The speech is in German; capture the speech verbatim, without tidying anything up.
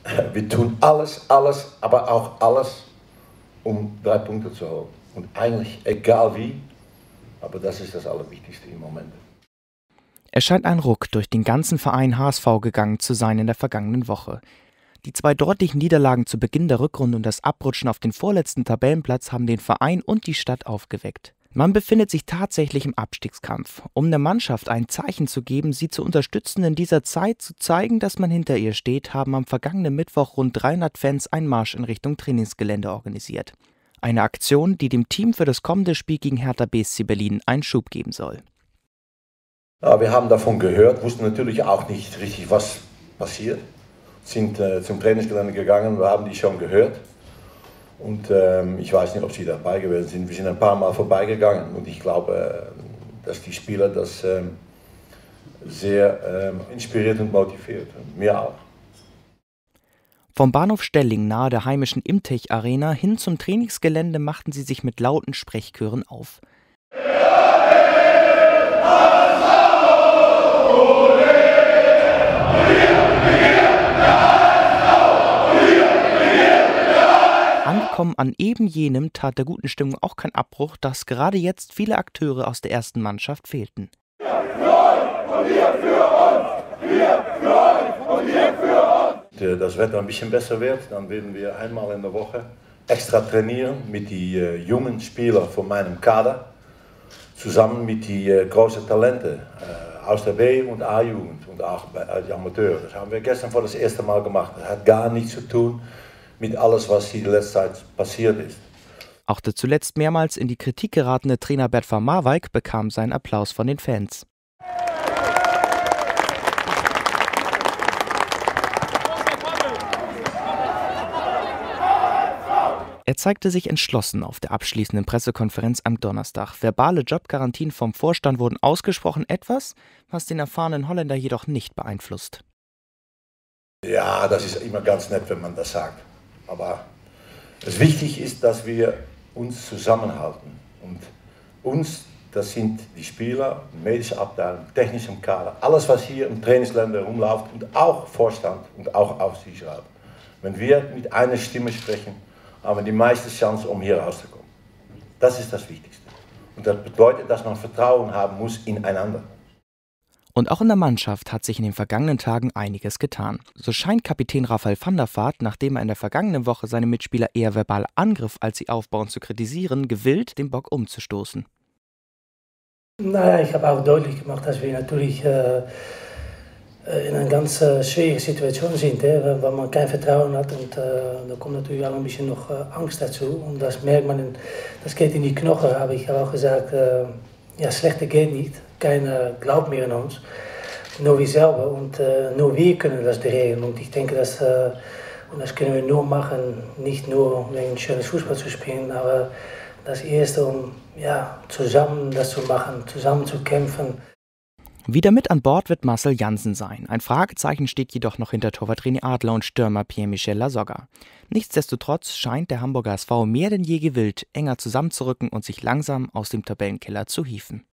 Wir tun alles, alles, aber auch alles, um drei Punkte zu holen. Und eigentlich egal wie, aber das ist das Allerwichtigste im Moment. Es scheint ein Ruck durch den ganzen Verein H S V gegangen zu sein in der vergangenen Woche. Die zwei deutlichen Niederlagen zu Beginn der Rückrunde und das Abrutschen auf den vorletzten Tabellenplatz haben den Verein und die Stadt aufgeweckt. Man befindet sich tatsächlich im Abstiegskampf. Um der Mannschaft ein Zeichen zu geben, sie zu unterstützen, in dieser Zeit zu zeigen, dass man hinter ihr steht, haben am vergangenen Mittwoch rund dreihundert Fans einen Marsch in Richtung Trainingsgelände organisiert. Eine Aktion, die dem Team für das kommende Spiel gegen Hertha B S C Berlin einen Schub geben soll. Ja, wir haben davon gehört, wussten natürlich auch nicht richtig, was passiert. Sind äh, zum Trainingsgelände gegangen, wir haben die schon gehört. Und ähm, ich weiß nicht, ob sie dabei gewesen sind. Wir sind ein paar Mal vorbeigegangen und ich glaube, äh, dass die Spieler das äh, sehr äh, inspiriert und motiviert. Und mir auch. Vom Bahnhof Stelling nahe der heimischen Imtech Arena hin zum Trainingsgelände machten sie sich mit lauten Sprechchören auf. Angekommen an eben jenem tat der guten Stimmung auch kein Abbruch, dass gerade jetzt viele Akteure aus der ersten Mannschaft fehlten. Das Wetter ein bisschen besser wird, dann werden wir einmal in der Woche extra trainieren mit den äh, jungen Spielern von meinem Kader, zusammen mit den äh, großen Talenten äh, aus der B- und A-Jugend und auch bei äh, den Amateuren. Das haben wir gestern für das erste Mal gemacht. Das hat gar nichts zu tun mit alles, was in letzter Zeit passiert ist. Auch der zuletzt mehrmals in die Kritik geratene Trainer Bert van Marwijk bekam seinen Applaus von den Fans. Er zeigte sich entschlossen auf der abschließenden Pressekonferenz am Donnerstag. Verbale Jobgarantien vom Vorstand wurden ausgesprochen, etwas, was den erfahrenen Holländer jedoch nicht beeinflusst. Ja, das ist immer ganz nett, wenn man das sagt. Aber das Wichtige ist, dass wir uns zusammenhalten. Und uns, das sind die Spieler, medische Abteilung, technische Kader, alles, was hier im Trainingsgelände rumläuft und auch Vorstand und auch Aufsichtsrat. Wenn wir mit einer Stimme sprechen, haben wir die meiste Chance, um hier rauszukommen. Das ist das Wichtigste. Und das bedeutet, dass man Vertrauen haben muss ineinander. Und auch in der Mannschaft hat sich in den vergangenen Tagen einiges getan. So scheint Kapitän Rafael van der Vaart, nachdem er in der vergangenen Woche seine Mitspieler eher verbal angriff, als sie aufbauen zu kritisieren, gewillt, den Bock umzustoßen. Naja, ich habe auch deutlich gemacht, dass wir natürlich äh, in einer ganz äh, schwierigen Situation sind, hè, weil man kein Vertrauen hat und äh, da kommt natürlich auch ein bisschen noch äh, Angst dazu und das merkt man, in, das geht in die Knochen, aber ich habe auch gesagt, äh, ja, schlechter geht nicht, keiner glaubt mehr an uns, nur wir selber und äh, nur wir können das drehen und ich denke, dass, äh, und das können wir nur machen, nicht nur wegen schönes Fußball zu spielen, aber das Erste, um ja, zusammen das zu machen, zusammen zu kämpfen. Wieder mit an Bord wird Marcel Jansen sein. Ein Fragezeichen steht jedoch noch hinter Torwart René Adler und Stürmer Pierre-Michel Lasogga. Nichtsdestotrotz scheint der Hamburger S V mehr denn je gewillt, enger zusammenzurücken und sich langsam aus dem Tabellenkeller zu hieven.